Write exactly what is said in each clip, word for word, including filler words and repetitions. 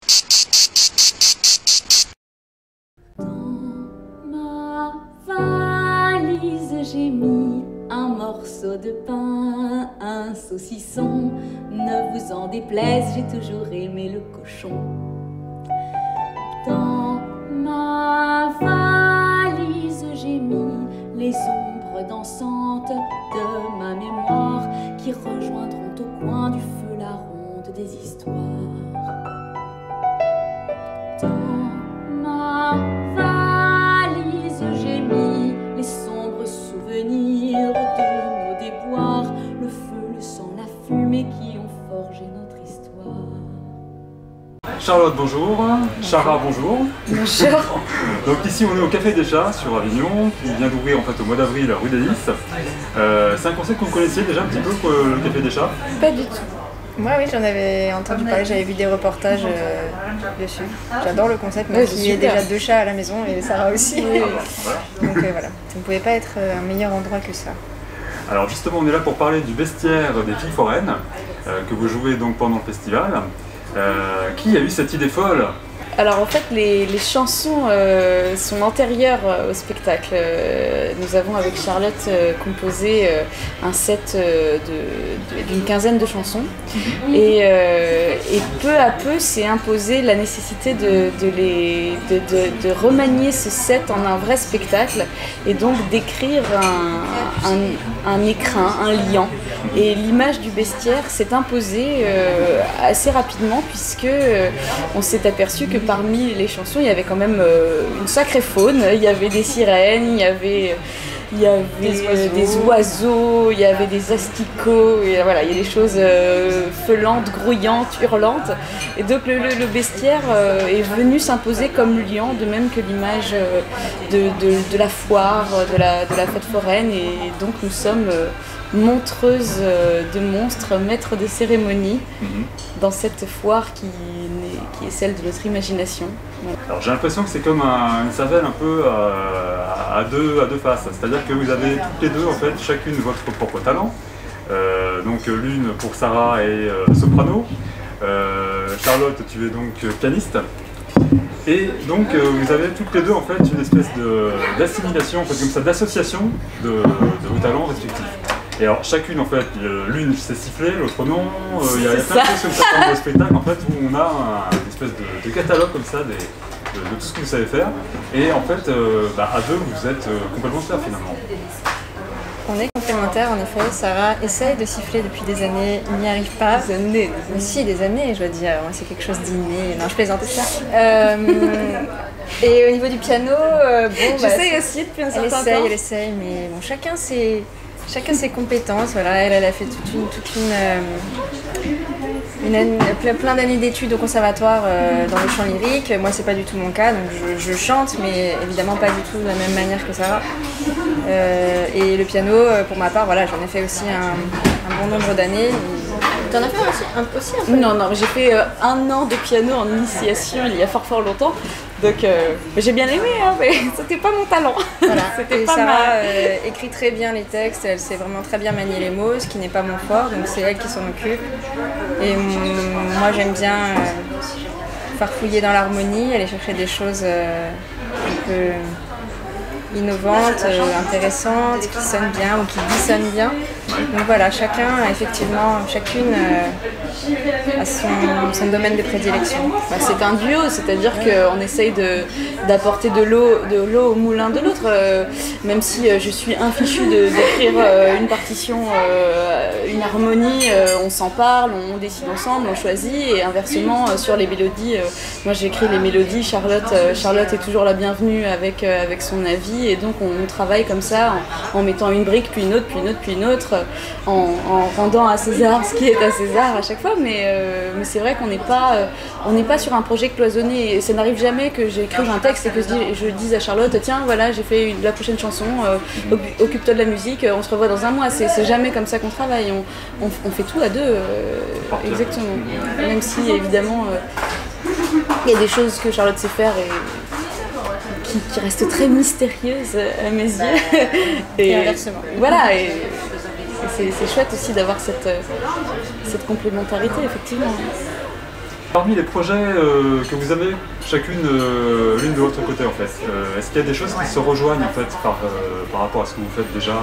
Dans ma valise, j'ai mis un morceau de pain, un saucisson. Ne vous en déplaise, j'ai toujours aimé le cochon. Dans ma valise, j'ai mis les ombres dansantes de ma mémoire qui rejoindront au coin du feu la ronde des histoires. Dans ma valise, j'ai mis les sombres souvenirs de nos déboires, le feu, le sang, la fumée qui ont forgé notre histoire. Charlotte, bonjour. Chara, bonjour. Bonjour. Donc ici on est au Café des Chats sur Avignon, qui vient d'ouvrir en fait au mois d'avril rue des Lys. Euh, c'est un concept que vous connaissiez déjà un petit peu, le Café des Chats? Pas du tout. Moi oui, j'en avais entendu parler, j'avais vu des reportages euh, dessus. J'adore le concept, même s'il y a déjà deux chats à la maison et Sarah aussi. Oui. Donc euh, voilà, ça ne pouvait pas être un meilleur endroit que ça. Alors justement on est là pour parler du bestiaire des filles foraines, euh, que vous jouez donc pendant le festival. Euh, qui a eu cette idée folle? Alors en fait les, les chansons euh, sont antérieures euh, au spectacle. Euh, nous avons avec Charlotte euh, composé euh, un set euh, d'une quinzaine de chansons et, euh, et peu à peu s'est imposé la nécessité de, de, les, de, de, de remanier ce set en un vrai spectacle et donc d'écrire un, un, un écrin, un liant. Et l'image du bestiaire s'est imposée euh, assez rapidement puisque euh, on s'est aperçu que parmi les chansons, il y avait quand même euh, une sacrée faune. Il y avait des sirènes, il y avait, il y avait des, oiseaux. des oiseaux, il y avait des asticots, et voilà, il y a des choses euh, feulantes, grouillantes, hurlantes. Et donc le, le, le bestiaire euh, est venu s'imposer comme liant, de même que l'image euh, de, de, de la foire, de la, de la fête foraine. Et donc nous sommes euh, montreuses de monstres, maîtres de cérémonie, mm-hmm. dans cette foire qui, qui est celle de notre imagination. Ouais. Alors j'ai l'impression que c'est comme un, une cervelle un peu à, à, deux, à deux faces, c'est-à-dire que vous avez toutes les deux en fait chacune votre propre talent. Euh, donc l'une pour Sarah est euh, soprano, euh, Charlotte tu es donc pianiste. Et donc euh, vous avez toutes les deux en fait une espèce d'assimilation, en fait, comme ça, d'association de, de vos talents respectifs. Et alors chacune en fait, l'une sait siffler, l'autre non, il euh, y a, y a plein de choses comme ça dans le spectacle en fait où on a un, une espèce de, de catalogue comme ça des, de, de tout ce que vous savez faire. Et en fait, euh, bah, à deux vous êtes euh, complètement fiers finalement. On est complémentaires en effet, Sarah essaye de siffler depuis des années, il n'y arrive pas. Des années, des Si, des années, je dois dire, c'est quelque chose d'inné, non je plaisante. Euh, et au niveau du piano, euh, bon, j'essaye bah, aussi depuis un certain elle temps. essaye, elle essaye, mais bon, chacun ses, chacun ses compétences, voilà, elle, elle a fait toute une, toute une, euh, une année, plein d'années d'études au conservatoire euh, dans le chant lyrique. Moi c'est pas du tout mon cas, donc je, je chante, mais évidemment pas du tout de la même manière que Sarah. Euh, et le piano, pour ma part, voilà, j'en ai fait aussi un, un bon nombre d'années. T'en as fait aussi un, aussi un peu? Non, non, j'ai fait euh, un an de piano en initiation il y a fort fort longtemps. Donc euh, j'ai bien aimé, hein, mais c'était pas mon talent. Voilà. C'était pas Sarah euh, écrit très bien les textes, elle sait vraiment très bien manier les mots, ce qui n'est pas mon fort, donc c'est elle qui s'en occupe. Et mm, moi j'aime bien euh, farfouiller dans l'harmonie, aller chercher des choses euh, un peu innovantes, euh, intéressantes, qui sonnent bien ou qui dissonnent bien. Donc voilà, chacun, effectivement, chacune euh, a son, son domaine de prédilection. Bah, c'est un duo, c'est-à-dire qu'on essaye d'apporter de l'eau de l'eau au moulin de l'autre, euh, même si euh, je suis infichue d'écrire euh, une partition, euh, une harmonie, euh, on s'en parle, on décide ensemble, on choisit, et inversement euh, sur les mélodies, euh, moi j'écris les mélodies, Charlotte, euh, Charlotte est toujours la bienvenue avec, euh, avec son avis, et donc on, on travaille comme ça en, en mettant une brique, puis une autre, puis une autre, puis une autre, en, en rendant à César ce qui est à César à chaque fois, mais, euh, mais c'est vrai qu'on n'est pas, euh, on n'est pas sur un projet cloisonné, et ça n'arrive jamais que j'écrive un texte et que je, dis, je dise à Charlotte, tiens voilà j'ai fait une, la prochaine chanson, euh, occupe-toi de la musique, on se revoit dans un mois, c'est jamais comme ça qu'on travaille, on, on, on fait tout à deux, euh, exactement, même si évidemment il euh, y a des choses que Charlotte sait faire et qui, qui restent très mystérieuses à mes yeux, et, et inversement. Voilà, et, et c'est chouette aussi d'avoir cette, cette complémentarité, effectivement. Parmi les projets euh, que vous avez chacune euh, l'une de votre côté en fait, euh, est-ce qu'il y a des choses qui se rejoignent en fait par, euh, par rapport à ce que vous faites déjà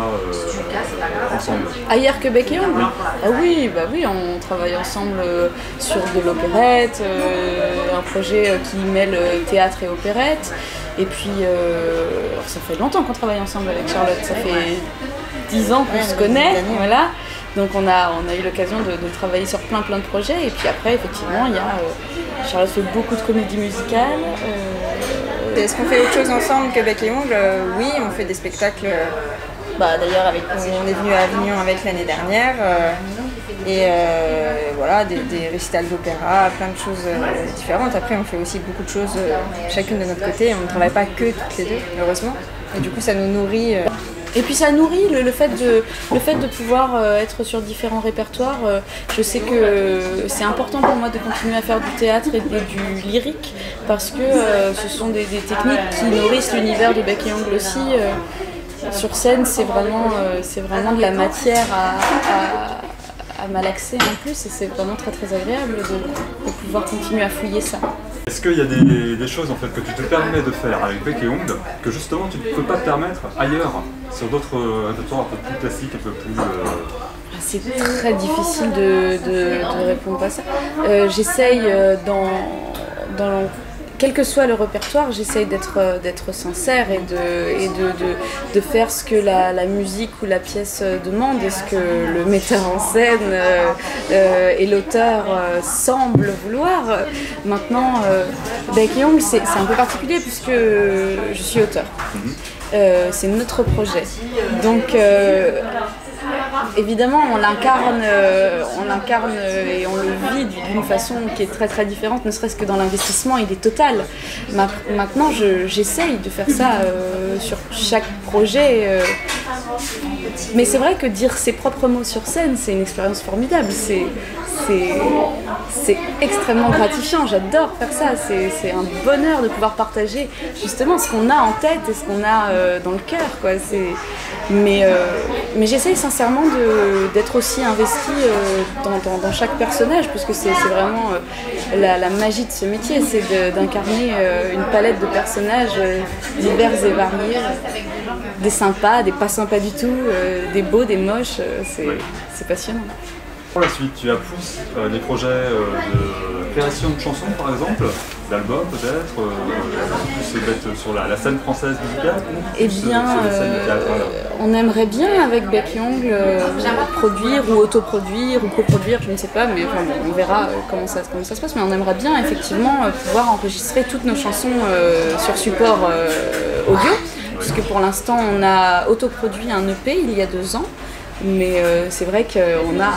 euh, ensemble? Ailleurs que Bec et Ongle? Ah oui, bah oui, on travaille ensemble euh, sur de l'opérette, euh, un projet euh, qui mêle euh, théâtre et opérette. Et puis, euh, alors ça fait longtemps qu'on travaille ensemble avec Charlotte, ça fait dix ans qu'on se connaît, voilà. Donc on a, on a eu l'occasion de, de travailler sur plein plein de projets. Et puis après, effectivement, il y a, euh, Charlotte fait beaucoup de comédies musicales. Euh, Est-ce qu'on fait autre chose ensemble que Bec et Ongle? euh, Oui, on fait des spectacles. Euh, bah, d'ailleurs, avec, on est venu à Avignon avec l'année dernière. Euh, et euh, voilà, des, des récitals d'opéra, plein de choses euh, différentes. Après, on fait aussi beaucoup de choses euh, chacune de notre côté. On ne travaille pas que toutes les deux, heureusement. Et du coup, ça nous nourrit. Euh, Et puis ça nourrit le, le, fait, de, le fait de pouvoir euh, être sur différents répertoires. Euh, je sais que euh, c'est important pour moi de continuer à faire du théâtre et, et du lyrique parce que euh, ce sont des, des techniques qui nourrissent l'univers de Bec et Ongle aussi. Euh, sur scène, c'est vraiment, euh, c'est vraiment de la matière à, à, à malaxer en plus et c'est vraiment très très agréable de, de pouvoir continuer à fouiller ça. Est-ce qu'il y a des, des choses en fait que tu te permets de faire avec Bec et Ongle que justement tu ne peux pas te permettre ailleurs, sur d'autres répertoires un peu plus classiques, un peu plus... Euh... C'est très difficile de, de, de répondre à ça. Euh, j'essaye euh, dans, dans... Quel que soit le répertoire, j'essaye d'être d'être sincère et, de, et de, de, de faire ce que la, la musique ou la pièce demande et ce que le metteur en scène euh, euh, et l'auteur euh, semblent vouloir. Maintenant, euh, Bec et Ongle, c'est un peu particulier puisque je suis auteur. Euh, c'est notre projet. Donc, euh, évidemment, on l'incarne, euh, on l'incarne euh, et on le vit d'une façon qui est très très différente, ne serait-ce que dans l'investissement, il est total. Ma maintenant, j'essaye de faire ça euh, sur chaque projet. Euh, mais c'est vrai que dire ses propres mots sur scène, c'est une expérience formidable. C'est extrêmement gratifiant, j'adore faire ça. C'est un bonheur de pouvoir partager justement ce qu'on a en tête et ce qu'on a euh, dans le cœur, quoi. Mais, euh, mais j'essaye sincèrement d'être aussi investie euh, dans, dans, dans chaque personnage, puisque c'est vraiment euh, la, la magie de ce métier, c'est d'incarner euh, une palette de personnages euh, divers et variés, des sympas, des pas sympas du tout, euh, des beaux, des moches, euh, c'est passionnant. Pour la suite, tu as plus euh, des projets euh, de création de chansons par exemple, d'albums peut-être, euh, plus d'être sur la, la scène française musicale ou Eh bien, sur les scènes de théâtre, voilà. On aimerait bien avec Bec et Ongle euh, produire ou autoproduire ou coproduire, je ne sais pas, mais enfin, on verra euh, comment, ça, comment ça se passe, mais on aimerait bien effectivement euh, pouvoir enregistrer toutes nos chansons euh, sur support euh, audio, puisque pour l'instant on a autoproduit un E P il y a deux ans. Mais euh, c'est vrai qu'on a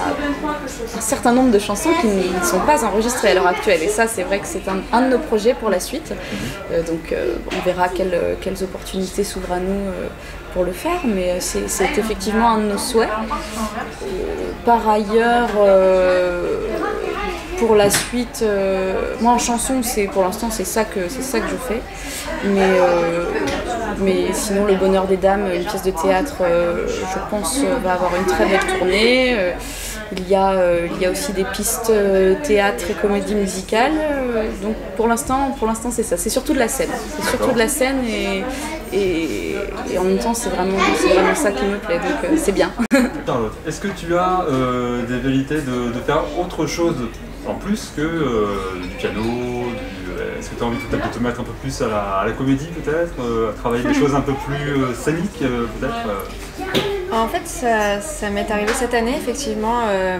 un certain nombre de chansons qui ne sont pas enregistrées à l'heure actuelle. Et ça, c'est vrai que c'est un, un de nos projets pour la suite. Euh, donc euh, on verra quelles, quelles opportunités s'ouvrent à nous euh, pour le faire. Mais c'est effectivement un de nos souhaits. Euh, par ailleurs, euh, pour la suite, euh, moi en chanson, pour l'instant, c'est ça, ça que je fais. Mais, euh, mais sinon, Le Bonheur des Dames, une pièce de théâtre, euh, je pense, va avoir une très belle tournée. Euh, il, y a, euh, il y a aussi des pistes euh, théâtre et comédie musicale. Euh, donc pour l'instant, pour l'instant, c'est ça. C'est surtout de la scène. C'est surtout de la scène et, et, et en même temps, c'est vraiment, vraiment ça qui me plaît. Donc euh, c'est bien. Charlotte, est-ce que tu as euh, des velléités de, de faire autre chose en plus que euh, du piano, du, est-ce que tu as envie peut-être de te mettre un peu plus à la, à la comédie peut-être, euh, à travailler des choses un peu plus euh, scéniques euh, peut-être euh... En fait, ça, ça m'est arrivé cette année effectivement euh,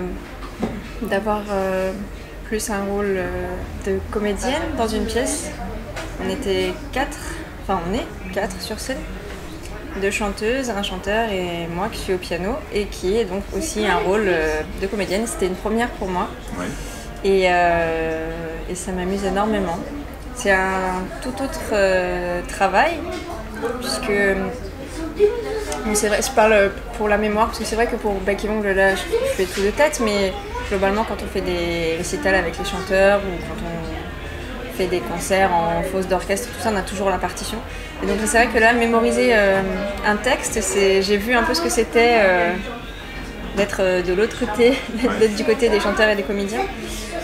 d'avoir euh, plus un rôle euh, de comédienne dans une pièce. On était quatre, enfin on est quatre sur scène, deux chanteuses, un chanteur et moi qui suis au piano et qui est donc aussi un rôle euh, de comédienne. C'était une première pour moi. Oui. Et, euh, et ça m'amuse énormément. C'est un tout autre euh, travail, puisque bon, c'est vrai, je parle pour la mémoire, parce que c'est vrai que pour Bec et Ongle, là, je, je fais tout de tête, mais globalement, quand on fait des récitals avec les chanteurs ou quand on fait des concerts en fosse d'orchestre, tout ça, on a toujours la partition. Et donc c'est vrai que là, mémoriser euh, un texte, j'ai vu un peu ce que c'était euh, d'être de l'autre côté, d'être du côté des chanteurs et des comédiens.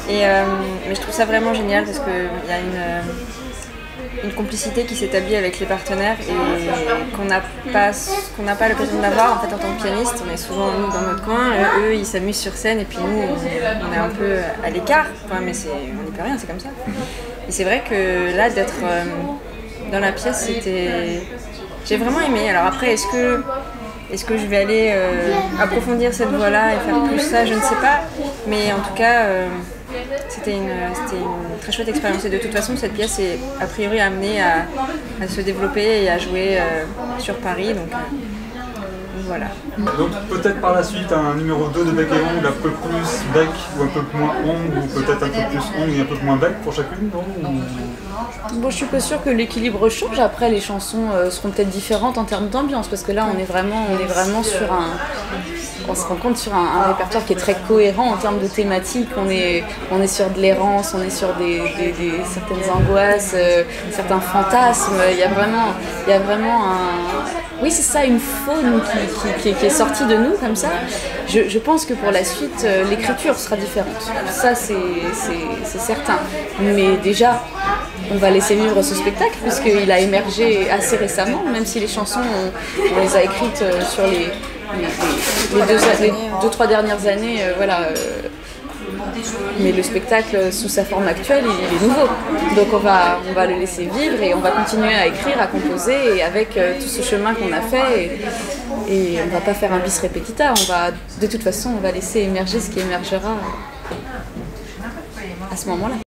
Et, euh, mais je trouve ça vraiment génial parce qu'il y a une, euh, une complicité qui s'établit avec les partenaires et qu'on n'a pas, qu'on n'a pas l'occasion d'avoir en fait en tant que pianiste. On est souvent nous dans notre coin, eux, eux ils s'amusent sur scène et puis nous on, on est un peu à l'écart. Enfin, mais c'est, on n'y peut rien, c'est comme ça. Et c'est vrai que là d'être euh, dans la pièce, c'était, j'ai vraiment aimé. Alors après, est-ce que Est-ce que je vais aller euh, approfondir cette voie-là et faire plus ça? Je ne sais pas. Mais en tout cas, euh, c'était une, c'était une très chouette expérience. Et de toute façon, cette pièce est a priori amenée à, à se développer et à jouer euh, sur Paris. Donc, euh, donc voilà. Donc peut-être par la suite un numéro deux de bec et ongle, un peu plus bec ou un peu moins ongle, ou peut-être un peu plus ongle et un peu moins bec pour chacune, non? Ou... Bon, je suis pas sûre que l'équilibre change. Après, les chansons euh, seront peut-être différentes en termes d'ambiance, parce que là, on est vraiment, on est vraiment sur un, on se rend compte sur un, un répertoire qui est très cohérent en termes de thématiques. On est, on est sur de l'errance, on est sur des, des, des certaines angoisses, euh, certains fantasmes. Il y a vraiment, il y a vraiment un, oui, c'est ça, une faune qui, qui, qui, qui est sortie de nous comme ça. Je, je pense que pour la suite, euh, l'écriture sera différente. Ça, c'est, c'est, c'est certain. Mais déjà, on va laisser vivre ce spectacle puisqu'il a émergé assez récemment, même si les chansons, on, on les a écrites euh, sur les, les, les, les, deux, les deux, trois dernières années. Euh, voilà. Euh, mais le spectacle, sous sa forme actuelle, il est nouveau. Donc on va, on va le laisser vivre et on va continuer à écrire, à composer, et avec euh, tout ce chemin qu'on a fait. Et, et on ne va pas faire un bis repetita. On va, de toute façon, on va laisser émerger ce qui émergera à ce moment-là.